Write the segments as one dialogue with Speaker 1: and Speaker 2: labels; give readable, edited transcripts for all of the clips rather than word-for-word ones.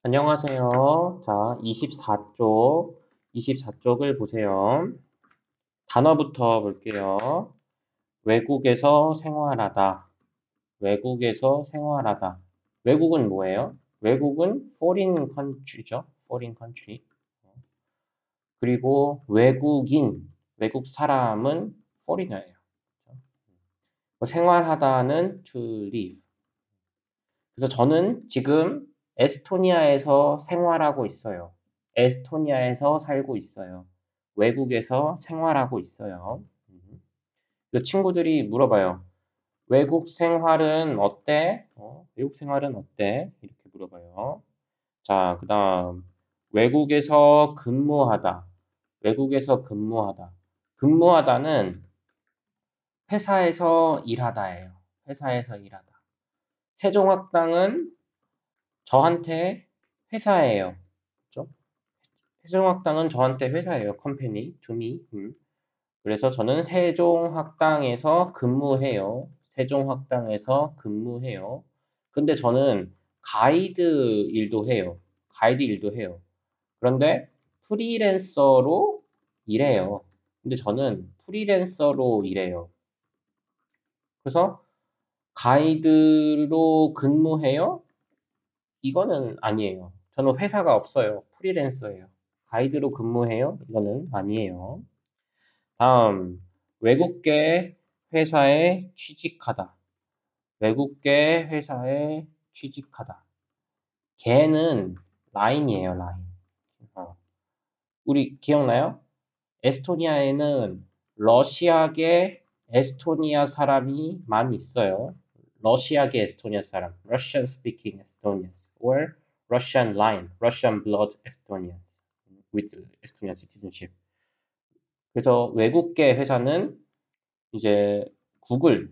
Speaker 1: 안녕하세요. 자, 24쪽을 보세요. 단어부터 볼게요. 외국에서 생활하다. 외국에서 생활하다. 외국은 뭐예요? 외국은 foreign country죠. foreign country. 그리고 외국인, 외국 사람은 foreigner예요. 생활하다는 to live. 그래서 저는 지금 에스토니아에서 생활하고 있어요. 에스토니아에서 살고 있어요. 외국에서 생활하고 있어요. 그 친구들이 물어봐요. 외국 생활은 어때? 외국 생활은 어때? 이렇게 물어봐요. 자, 그 다음 외국에서 근무하다. 외국에서 근무하다. 근무하다는 회사에서 일하다예요. 회사에서 일하다. 세종학당은 저한테 회사예요. 그죠? 세종학당은 저한테 회사예요. 컴퍼니, to me. 그래서 저는 세종학당에서 근무해요. 세종학당에서 근무해요. 근데 저는 가이드 일도 해요. 가이드 일도 해요. 그런데 프리랜서로 일해요. 근데 저는 프리랜서로 일해요. 그래서 가이드로 근무해요? 이거는 아니에요. 저는 회사가 없어요. 프리랜서예요. 가이드로 근무해요? 이거는 아니에요. 다음, 외국계 회사에 취직하다. 외국계 회사에 취직하다. 걔는 라인이에요, 라인. 우리 기억나요? 에스토니아에는 러시아계 에스토니아 사람이 많이 있어요. 러시아계 에스토니아 사람, Russian speaking Estonians, or Russian line, Russian blood Estonians with Estonian citizenship. 그래서 외국계 회사는 이제 구글,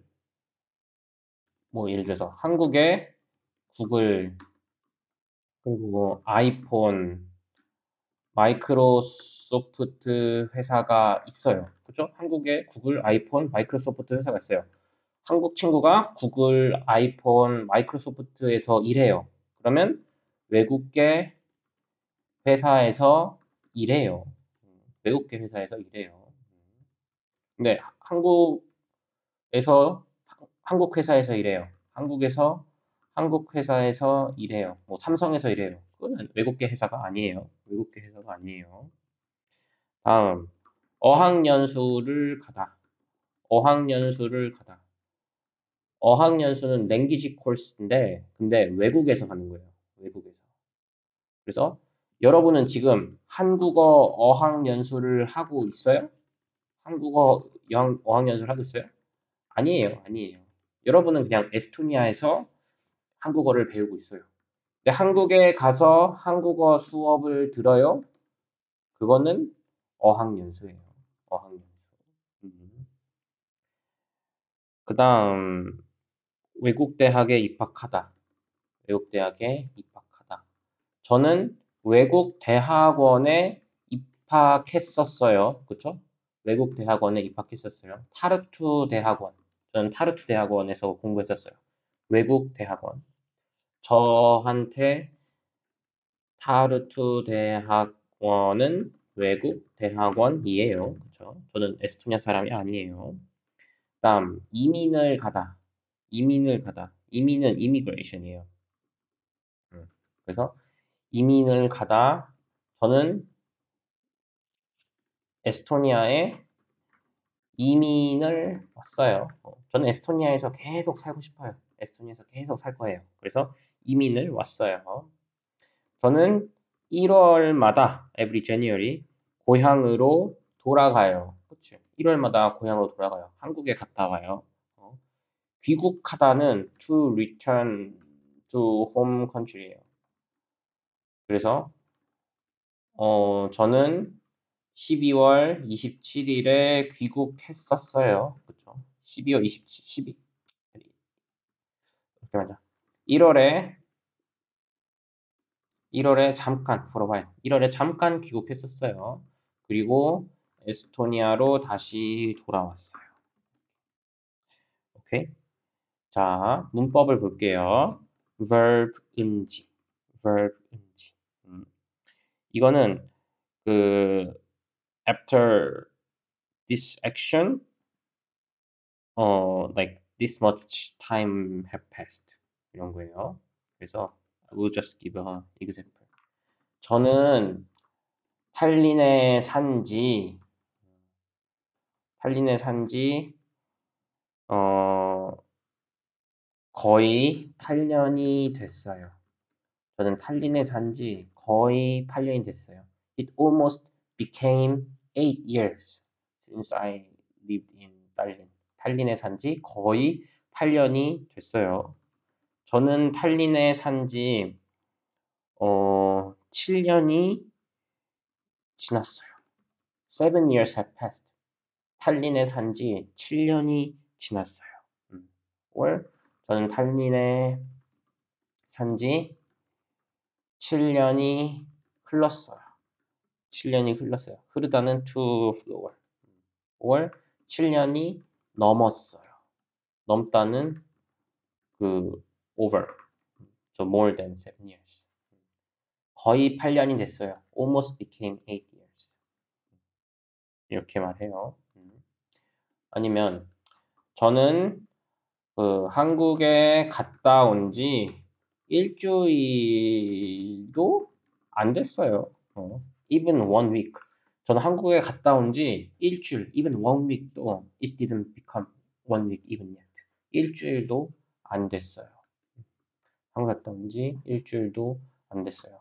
Speaker 1: 뭐 예를 들어서 한국의 구글, 그리고 뭐 아이폰, 마이크로소프트 회사가 있어요. 그죠? 한국에 구글, 아이폰, 마이크로소프트 회사가 있어요. 한국 친구가 구글, 아이폰, 마이크로소프트에서 일해요. 그러면 외국계 회사에서 일해요. 외국계 회사에서 일해요. 근데 한국에서 한국 회사에서 일해요. 한국 회사에서 일해요. 뭐 삼성에서 일해요. 그거는 외국계 회사가 아니에요. 외국계 회사가 아니에요. 다음, 어학연수를 가다. 어학연수를 가다. 어학연수는 랭귀지 코스인데, 근데 외국에서 가는 거예요. 외국에서. 그래서 여러분은 지금 한국어 어학연수를 하고 있어요? 한국어 어학연수를 하고 있어요? 아니에요. 아니에요. 여러분은 그냥 에스토니아에서 한국어를 배우고 있어요. 근데 한국에 가서 한국어 수업을 들어요? 그거는 어학연수예요. 어학연수. 그 다음, 외국 대학에 입학하다. 외국 대학에 입학하다. 저는 외국 대학원에 입학했었어요. 그쵸? 외국 대학원에 입학했었어요. 타르투 대학원. 저는 타르투 대학원에서 공부했었어요. 외국 대학원. 저한테 타르투 대학원은 외국 대학원이에요. 그쵸? 저는 에스토니아 사람이 아니에요. 다음, 이민을 가다. 이민을 가다. 이민은 immigration이에요. 그래서 이민을 가다. 저는 에스토니아에 이민을 왔어요. 저는 에스토니아에서 계속 살고 싶어요. 에스토니아에서 계속 살 거예요. 그래서 이민을 왔어요. 저는 1월마다 every January 고향으로 돌아가요. 그렇죠. 1월마다 고향으로 돌아가요. 한국에 갔다 와요. 귀국하다는 to return to home country예요. 그래서 저는 12월 27일에 귀국했었어요. 그렇죠? 12월 27, 12, 이렇게 맞아. 1월에 잠깐 풀어봐요. 1월에 잠깐 귀국했었어요. 그리고 에스토니아로 다시 돌아왔어요. 오케이? 자, 문법을 볼게요. verb인지, verb인지. 이거는 그 after this action, like this much time have passed 이런 거예요. 그래서 I will just give an example. 저는 탈린에 산지 거의 8년이 됐어요. 저는 탈린에 산지 거의 8년이 됐어요. It almost became 8 years since I lived in 탈린. 탈린에 산지 거의 8년이 됐어요. 저는 탈린에 산지 7년이 지났어요. 7 years have passed. 탈린에 산지 7년이 지났어요. or 저는 탈린에 산지 7년이 흘렀어요. 7년이 흘렀어요. 흐르다는 to flow. or 7년이 넘었어요. 넘다는 그 over. So more than 7 years. 거의 8년이 됐어요. Almost became 8 years. 이렇게 말해요. 아니면 저는 그 한국에 갔다 온 지 일주일도 안 됐어요. Even 1 week. 저는 한국에 갔다 온 지 일주일, even 1 week도 it didn't become 1 week even yet. 일주일도 안 됐어요. 한국 갔다 온 지 일주일도 안 됐어요.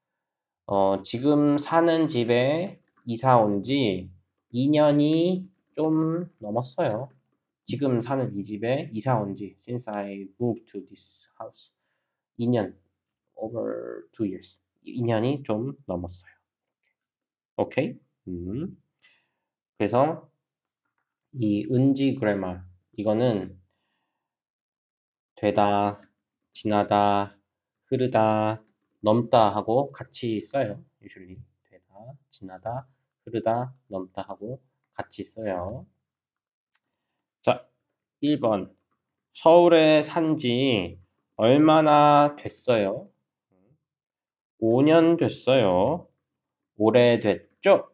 Speaker 1: 지금 사는 집에 이사 온 지 2년이 좀 넘었어요. 지금 사는 이 집에 이사 온 지 since I moved to this house 2년, over 2 years. 2년이 좀 넘었어요. 오케이? 그래서 이 은지 그래머 이거는 되다, 지나다, 흐르다, 넘다 하고 같이 써요. usually 되다, 지나다, 흐르다, 넘다 하고 같이 써요. 자, 1번. 서울에 산지 얼마나 됐어요? 5년 됐어요. 오래됐죠?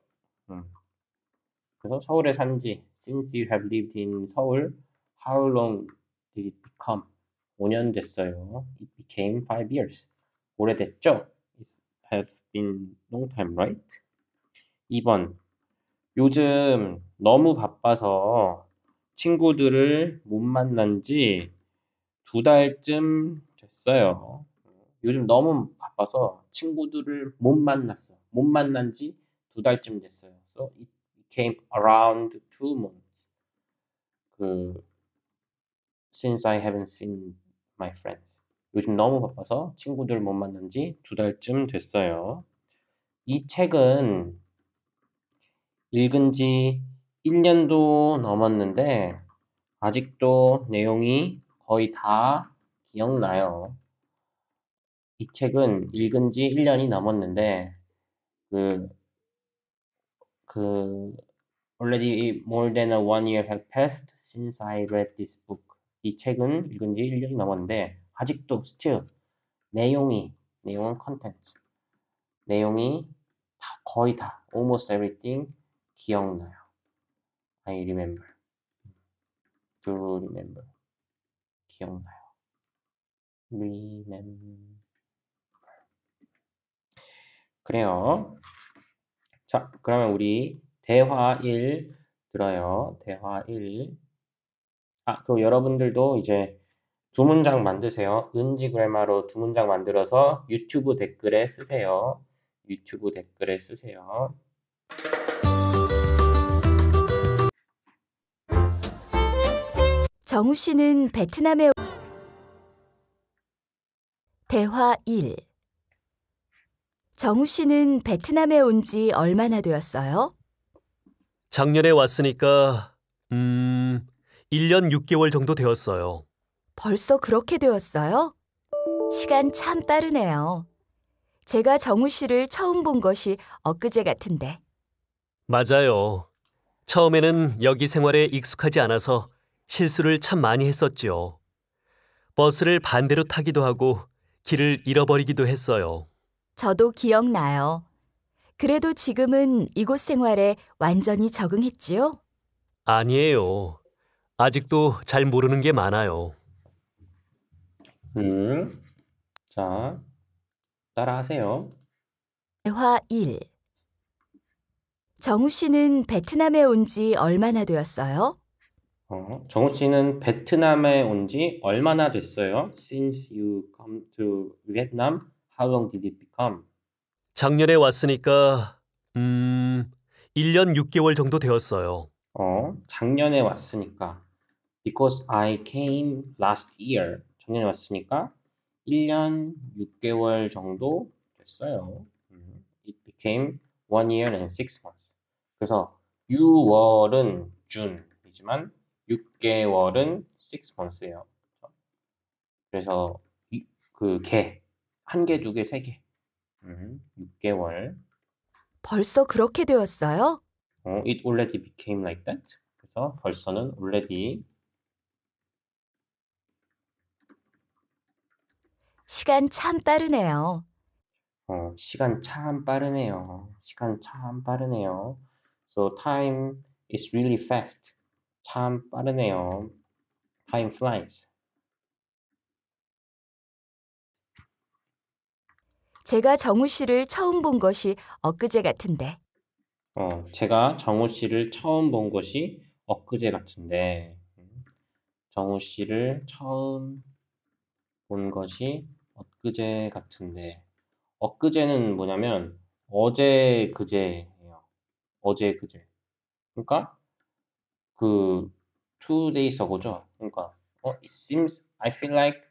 Speaker 1: 그래서 서울에 산지 since you have lived in 서울, how long did it become? 5년 됐어요. It became 5 years. 오래됐죠? It has been long time, right? 2번. 요즘 너무 바빠서 친구들을 못 만난 지 2달쯤 됐어요. 요즘 너무 바빠서 친구들을 못 만났어. 못 만난 지 2달쯤 됐어요. So it became around 2 months. Since I haven't seen my friends. 요즘 너무 바빠서 친구들 못 만난 지 2달쯤 됐어요. 이 책은 읽은 지 1년도 넘었는데 아직도 내용이 거의 다 기억나요. 이 책은 읽은 지 1년이 넘었는데 already more than 1 year have passed since I read this book. 이 책은 읽은 지 1년이 넘었는데 아직도 still 내용은 content. 내용이 거의 다 almost everything 기억나요. I remember. Do remember. 기억나요. remember. 그래요. 자, 그러면 우리 대화 1 들어요. 대화 1. 그리고 여러분들도 이제 2문장 만드세요. 은지 그래머로 2문장 만들어서 유튜브 댓글에 쓰세요. 유튜브 댓글에 쓰세요.
Speaker 2: 정우 씨는 베트남에 대화 1. 정우 씨는 베트남에 온 지 얼마나 되었어요?
Speaker 3: 작년에 왔으니까 1년 6개월 정도 되었어요.
Speaker 2: 벌써 그렇게 되었어요? 시간 참 빠르네요. 제가 정우 씨를 처음 본 것이 엊그제 같은데.
Speaker 3: 맞아요. 처음에는 여기 생활에 익숙하지 않아서 실수를 참 많이 했었죠. 버스를 반대로 타기도 하고 길을 잃어버리기도 했어요.
Speaker 2: 저도 기억나요. 그래도 지금은 이곳 생활에 완전히 적응했지요?
Speaker 3: 아니에요. 아직도 잘 모르는 게 많아요.
Speaker 1: 자, 따라하세요.
Speaker 2: 대화 1. 정우 씨는 베트남에 온 지 얼마나 되었어요?
Speaker 1: 정우 씨는 베트남에 온 지 얼마나 됐어요? Since you come to Vietnam, how long did it become?
Speaker 3: 작년에 왔으니까 1년 6개월 정도 되었어요.
Speaker 1: 작년에 왔으니까 because I came last year. 작년에 왔으니까 1년 6개월 정도 됐어요. It became 1 year and 6 months. 그래서 6월은 June이지만 6개월은 6months예요. 그래서 한 개, 두 개, 세 개. 6개월.
Speaker 2: 벌써 그렇게 되었어요?
Speaker 1: It already became like that. 그래서 벌써는 already.
Speaker 2: 시간 참 빠르네요.
Speaker 1: 시간 참 빠르네요. 시간 참 빠르네요. So time is really fast. 참 빠르네요. Time flies.
Speaker 2: 제가 정우 씨를 처음 본 것이 엊그제 같은데.
Speaker 1: 제가 정우 씨를 처음 본 것이 엊그제 같은데, 정우 씨를 처음 본 것이 엊그제 같은데, 엊그제는 뭐냐면 어제 그제예요. 어제 그제. 그러니까 그 2 days ago죠. 그러니까 it seems I feel like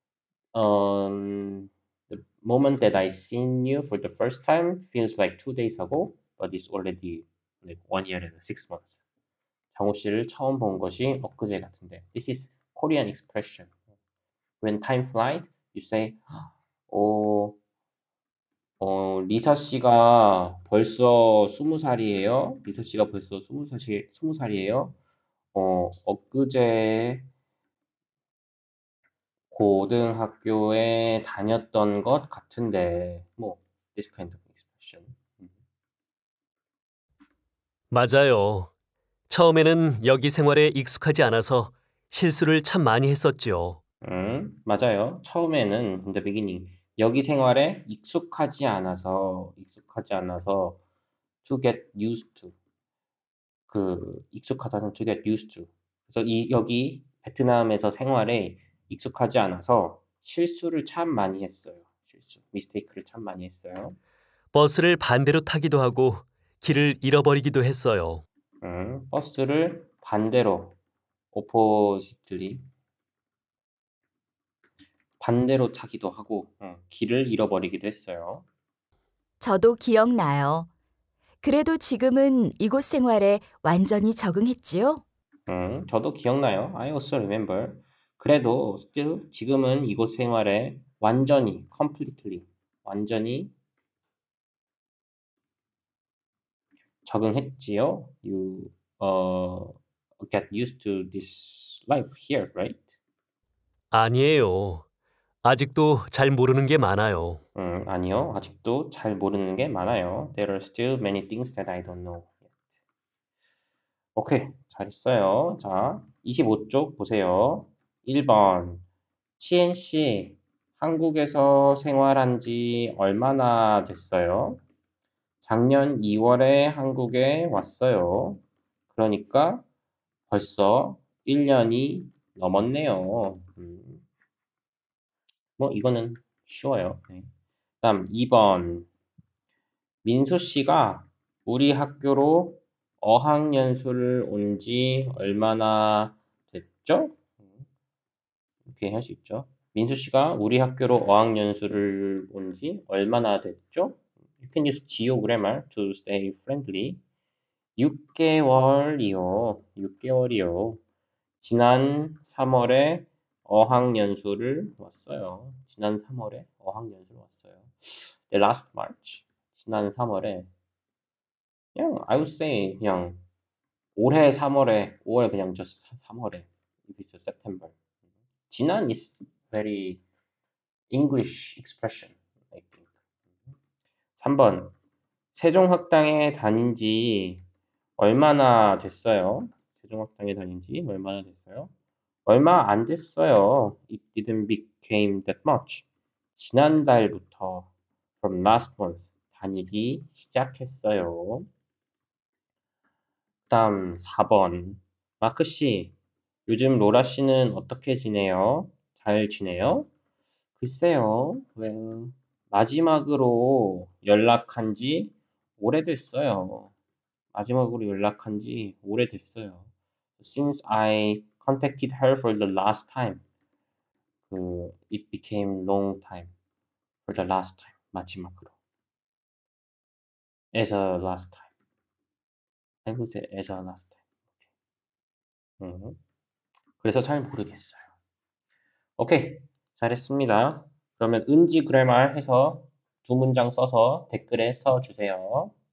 Speaker 1: the moment that I seen you for the first time feels like 2 days ago, but it's already like 1 year and 6 months. 정우 씨를 처음 본 것이 엊그제 같은데. This is Korean expression. When time flies, you say, 어, 리사 씨가 벌써 20살이에요. 리사 씨가 벌써 20살이에요. 엊그제 고등학교에 다녔던 것 같은데, 뭐, this kind of expression.
Speaker 3: 맞아요. 처음에는 여기 생활에 익숙하지 않아서 실수를 참 많이 했었지요.
Speaker 1: 맞아요. 처음에는 in the beginning 여기 생활에 익숙하지 않아서 to get used to 익숙하다는 to get used to. 그래서 여기 베트남에서 생활에 익숙하지 않아서 실수를 참 많이 했어요. 미스테이크를 참 많이 했어요.
Speaker 3: 버스를 반대로 타기도 하고 길을 잃어버리기도 했어요.
Speaker 1: 버스를 반대로 oppositely 반대로 타기도 하고 길을 잃어버리기도 했어요.
Speaker 2: 저도 기억나요. 그래도 지금은 이곳 생활에 완전히 적응했지요?
Speaker 1: 저도 기억나요. I also remember. 그래도 still 지금은 이곳 생활에 완전히 completely 완전히 적응했지요. You get used to this life here, right?
Speaker 3: 아니에요. 아직도 잘 모르는 게 많아요.
Speaker 1: 아니요. 아직도 잘 모르는 게 많아요. There are still many things that I don't know yet. 오케이, 잘했어요. 자, 25쪽 보세요. 1번. 치엔 씨, 한국에서 생활한 지 얼마나 됐어요? 작년 2월에 한국에 왔어요. 그러니까 벌써 1년이 넘었네요. 뭐 이거는 쉬워요. 네. 그다음 2번. 민수 씨가 우리 학교로 어학연수를 온 지 얼마나 됐죠? 이렇게 할 수 있죠. 민수 씨가 우리 학교로 어학연수를 온 지 얼마나 됐죠? You can use geo grammar to say friendly. 6개월이요. 6개월이요. 지난 3월에 어학연수를 왔어요. 지난 3월에 어학연수를 왔어요. The last March. 지난 3월에 그냥 I would say 그냥 올해 3월에 5월 그냥 just 3월에 if it's September. 지난 is very English expression I think. 3번 세종학당에 다닌 지 얼마나 됐어요? 세종학당에 다닌 지 얼마나 됐어요? 얼마 안 됐어요. It didn't became that much. 지난달부터 from last month 다니기 시작했어요. 다음 4번. 마크 씨, 요즘 로라 씨는 어떻게 지내요? 잘 지내요? 글쎄요. well, 마지막으로 연락한 지 오래됐어요. 마지막으로 연락한 지 오래됐어요. Since I contacted her for the last time. it became long time. For the last time. 마지막으로. As a last time. 해볼 때 as a last time. 그래서 잘 모르겠어요. 오케이. 잘했습니다. 그러면 은지 그래말 해서 두 문장 써서 댓글에 써주세요.